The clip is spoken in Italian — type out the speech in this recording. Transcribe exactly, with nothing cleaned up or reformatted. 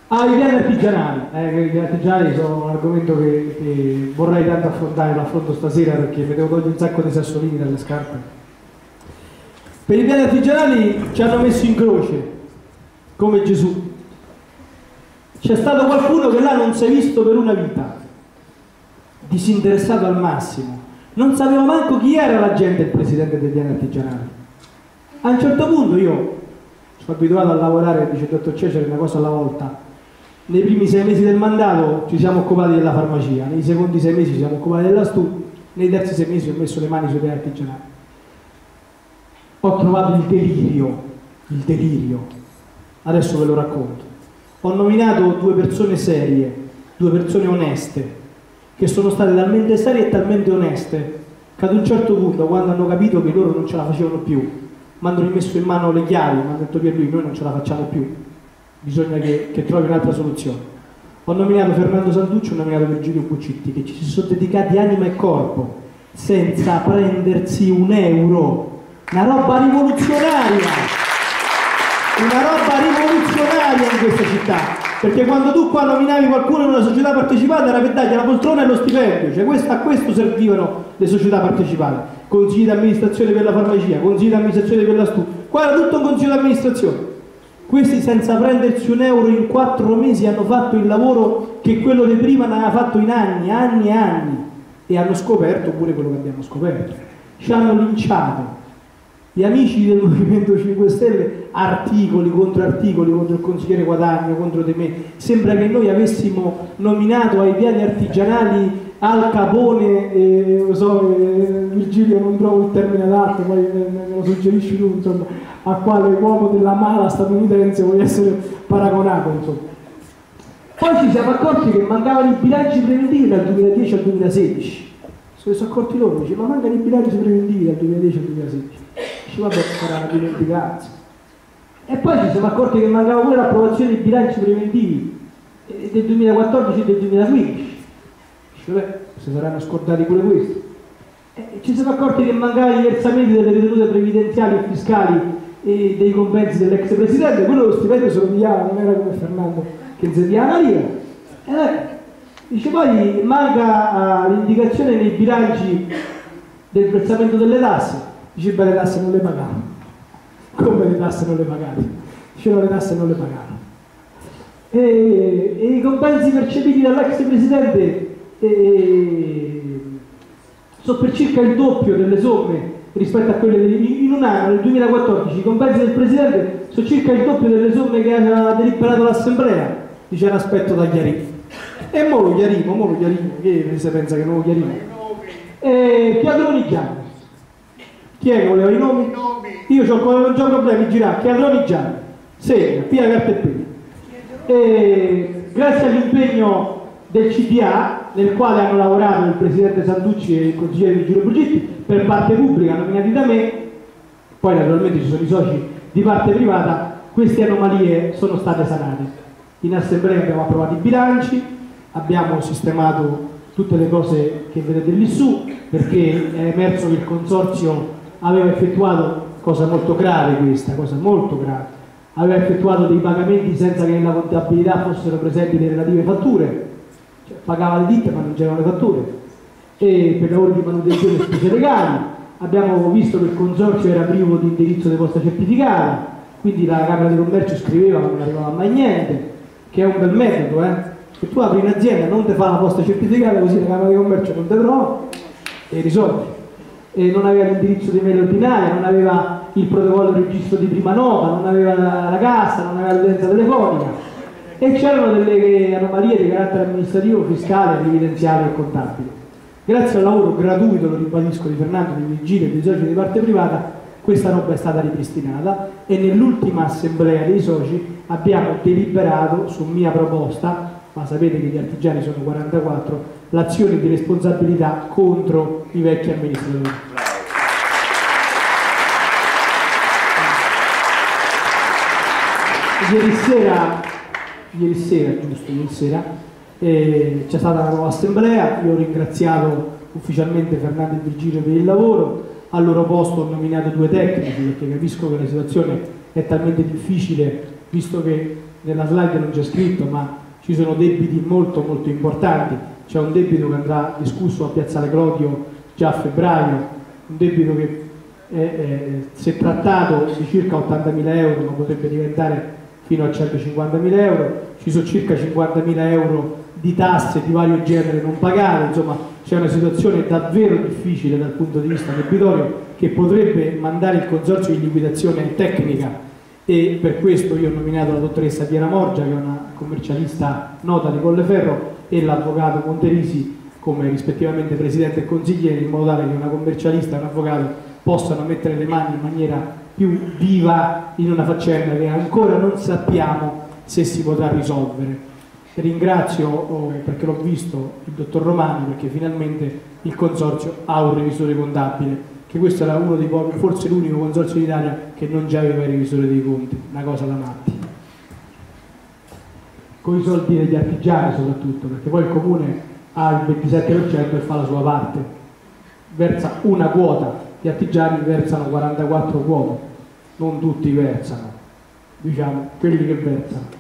Ah, i piani artigianali. Eh, i piani artigianali sono un argomento che, che vorrei tanto affrontare, lo affronto stasera perché mi devo togliere un sacco di sassolini dalle scarpe. Per i piani artigianali ci hanno messo in croce, come Gesù. C'è stato qualcuno che là non si è visto per una vita, disinteressato al massimo. Non sapeva manco chi era la gente, il presidente dei piani artigianali. A un certo punto io sono abituato a lavorare, dice il dottor Cesare, una cosa alla volta. Nei primi sei mesi del mandato ci siamo occupati della farmacia, nei secondi sei mesi ci siamo occupati della stu, nei terzi sei mesi ho messo le mani sui piani artigianali. Ho trovato il delirio, il delirio. Adesso ve lo racconto. Ho nominato due persone serie, due persone oneste, che sono state talmente serie e talmente oneste che ad un certo punto, quando hanno capito che loro non ce la facevano più, mi hanno rimesso in mano le chiavi, mi hanno detto per lui noi non ce la facciamo più, bisogna che, che trovi un'altra soluzione. Ho nominato Fernando Santucci, ho nominato Virgilio Buccitti, che ci si sono dedicati anima e corpo senza prendersi un euro, una roba rivoluzionaria, una roba rivoluzionaria in questa città, perché quando tu qua nominavi qualcuno in una società partecipata era per dargli la poltrona e lo stipendio, cioè questo, a questo servivano le società partecipate, consigli di amministrazione per la farmacia, consigli di amministrazione per la stu, qua era tutto un consiglio di amministrazione. Questi senza prendersi un euro in quattro mesi hanno fatto il lavoro che quello di prima ne aveva fatto in anni, anni e anni, e hanno scoperto pure quello che abbiamo scoperto. Ci hanno linciato. Gli amici del Movimento cinque Stelle, articoli contro articoli, contro il consigliere Guadagno, contro di me. Sembra che noi avessimo nominato ai piani artigianali Al Capone, eh, lo so, eh, Virgilio non trovo il termine adatto, poi me, me lo suggerisci tu, insomma, a quale uomo della mala statunitense vuoi essere paragonato, insomma. Poi ci siamo accorti che mancavano i bilanci preventivi dal duemiladieci al duemilasedici. Se ne sono accorti loro, dice, ma mancano i bilanci preventivi dal duemiladieci al duemilasedici. Dice, vabbè, sarà una dimenticanza. E poi ci siamo accorti che mancava pure l'approvazione dei bilanci preventivi del duemilaquattordici e del duemilaquindici. Dice, beh, si saranno scordati pure questo. E ci siamo accorti che mancavano i versamenti delle ritenute previdenziali e fiscali e dei compensi dell'ex presidente, quello lo stipendio se lo pigliava, non era come Fernando che insegnava una lira. E ecco, dice, poi manca uh, l'indicazione nei bilanci del versamento delle tasse. Dice, beh, le tasse non le pagano. Come le tasse non le pagate? Dice, no, le tasse non le pagano. E, e i compensi percepiti dall'ex presidente e, sono per circa il doppio delle somme rispetto a quelle del, in un anno, nel duemilaquattordici, i compensi del presidente sono circa il doppio delle somme che ha deliberato l'assemblea. Dice, un aspetto da chiarire. E mo lo chiarimo, mo lo chiarimo, che se pensa che non lo chiarimo? E Chiadroni Gianni. Chi è che voleva i nomi? Io ho già problemi, girare, Chiadroni Gianni. Segna, via carta e penna. E grazie all'impegno del C D A, nel quale hanno lavorato il presidente Santucci e il consigliere Virgilio Buccitti, per parte pubblica nominati da me, poi naturalmente ci sono i soci di parte privata, queste anomalie sono state sanate. In assemblea abbiamo approvato i bilanci, abbiamo sistemato tutte le cose che vedete lì su, perché è emerso che il consorzio aveva effettuato, cosa molto grave questa, cosa molto grave, aveva effettuato dei pagamenti senza che nella contabilità fossero presenti le relative fatture, cioè pagava le ditte ma non c'erano le fatture, e per lavori di manutenzione e spese legali. Abbiamo visto che il consorzio era privo di indirizzo di posta certificata, quindi la Camera di Commercio scriveva ma non arrivava mai niente, che è un bel metodo, eh? Che tu apri un'azienda, non ti fa la posta certificata, così la Camera di Commercio non ti trova e risolvi. E non aveva l'indirizzo di mail ordinaria, non aveva il protocollo di registro di prima nota, non aveva la, la cassa, non aveva l'utenza telefonica, e c'erano delle anomalie di carattere amministrativo, fiscale, previdenziale e contabile. Grazie al lavoro gratuito, lo ribadisco, di Fernando, di Virgilio e dei soci di parte privata, questa roba è stata ripristinata e nell'ultima assemblea dei soci abbiamo deliberato, su mia proposta, ma sapete che gli artigiani sono quarantaquattro, l'azione di responsabilità contro i vecchi amministratori. Ieri sera, ieri sera, giusto, ieri sera, eh, c'è stata una nuova assemblea, io ho ringraziato ufficialmente Fernando e Virgilio per il lavoro, al loro posto ho nominato due tecnici perché capisco che la situazione è talmente difficile, visto che nella slide non c'è scritto, ma ci sono debiti molto molto importanti. C'è un debito che andrà discusso a Piazzale Clodio già a febbraio, un debito che è, è, si è trattato di circa ottantamila euro, ma potrebbe diventare fino a centocinquantamila euro. Ci sono circa cinquantamila euro di tasse di vario genere non pagate. Insomma, c'è una situazione davvero difficile dal punto di vista debitorio che potrebbe mandare il consorzio in liquidazione tecnica, e per questo io ho nominato la dottoressa Piera Morgia, che è una commercialista nota di Colleferro, e l'avvocato Monterisi come rispettivamente presidente e consigliere, in modo tale che una commercialista e un avvocato possano mettere le mani in maniera più viva in una faccenda che ancora non sappiamo se si potrà risolvere. Ringrazio, oh, perché l'ho visto, il dottor Romani, perché finalmente il consorzio ha un revisore contabile, che questo era uno dei pochi, forse l'unico consorzio d'Italia che non già aveva il revisore dei conti, una cosa da matti. Con i soldi degli artigiani soprattutto, perché poi il comune ha il ventisette per cento e fa la sua parte, versa una quota, gli artigiani versano quarantaquattro quote, non tutti versano, diciamo, quelli che versano.